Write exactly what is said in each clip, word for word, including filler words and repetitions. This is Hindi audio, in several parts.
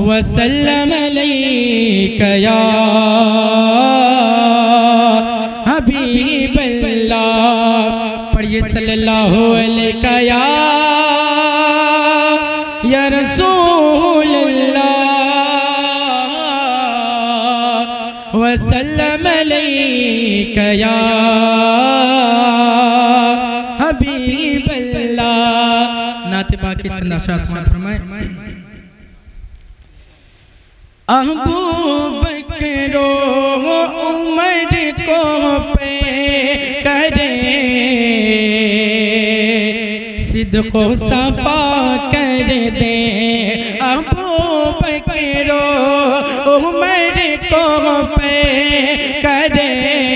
वसल्लम अलैका या हबीबल्लाह। पढ़िए सल्लल्लाहु अलैका या या रसूलल्लाह वसल्लम अलैका या हबीबल्लाह। नाते बाकी चंद अशआर समाअत फरमाए। अबू बकर उमर को पे करे सिद्को सफा कर दे। अबू बकर उमर को पे करे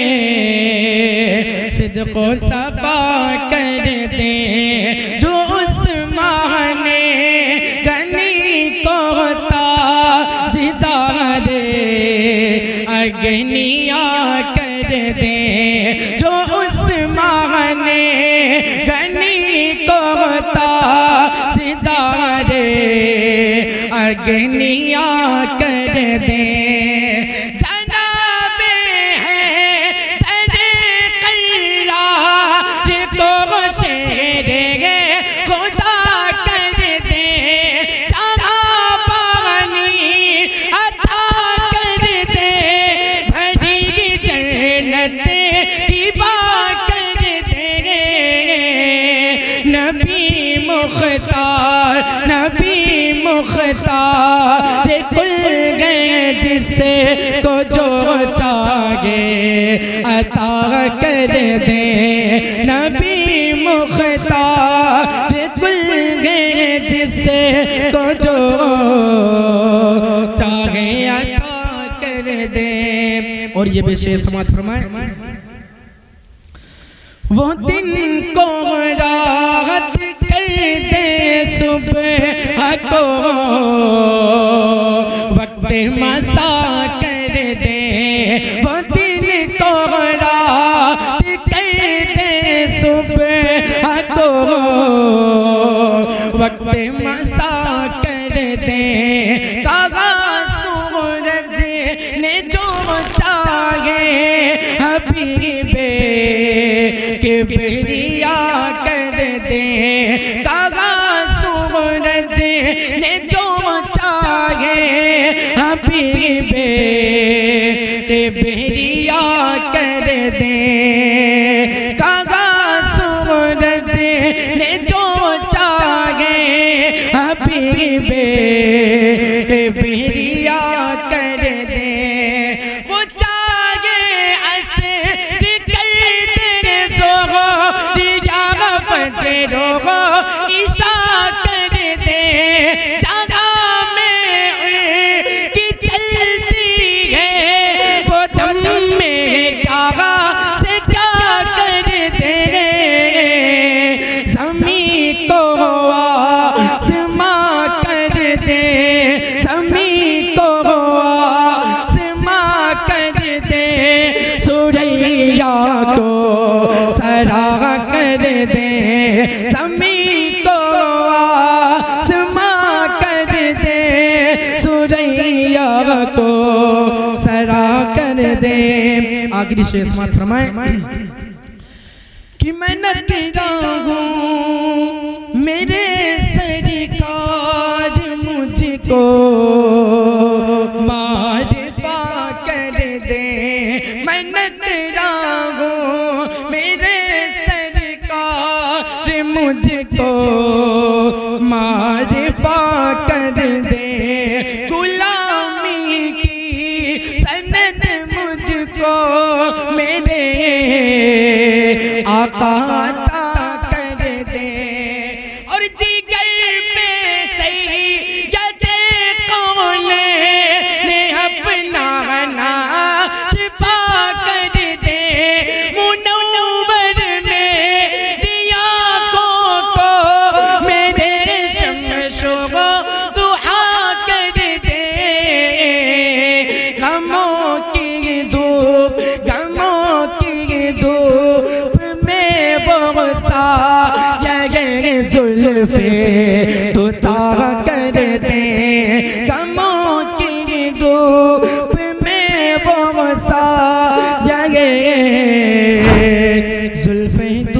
सिद्को सफा कर दे। जो उस्मान गनी को अग्निया कर दे। जो उस्मान गनी को ताजदारे अग्निया कर दे। जनाबे है तेरे करार को शेर खुदा कर दे। जहाँ पानी अता कर दे भरी जन्नत हिबा कर दे। नबी मुख्तार नबी मुख्तार कुल गए जिससे को जो चाहे अता कर दे। नबी मुख्तार कुल गए जिससे को जो चाहे अता कर दे। और ये विशेष समाअत फरमाए। वो दिन को राहत कर दे सुबह को वक्त मसा कर दे। वो दिन को राहत कर दे सुबह को वक्त मसा कर दे। कागा सूरज ने जो चाहे हबीबे के बेरिया कर दे। कागा सूरज ने जो चाहे हबीबे के बेरिया कर दे। कागा सूरज ने जो चाहे हबीबे के बेरिया कर दे। वो चाहे ऐसे कर दे जोहो या फजरो हो ईशा कर दे। जहाँ में की चलती है वो दम में क्या से क्या कर दे। ज़मीं को आसमां कर दे। ज़मीं को आसमां कर दे। सुरैया को सरा कर दे। ज़मीं को आसमां कर दे। सुरैया को सरा कर दे। आखिरी शेर समाअत फरमाए कि मैं नकरा हूँ मेरे सरकार मुझको मारिफा कर दे। मैं नकरा हूँ मेरे सरकार मुझको मारिफा कर दे। गुलामी की सनद मुझको मेरे आका अता कर दे। और जिगर पे सही यदे कौन ने अपना छिपा कर दे। मुनव्वर में दिया को को मेरे शमशो दुहा कर दे। गमों की धूप गमों की धूप में वो सा ये जुल्फे तो ता कर दे। गमों धूप में वो सा जाए जुल्फे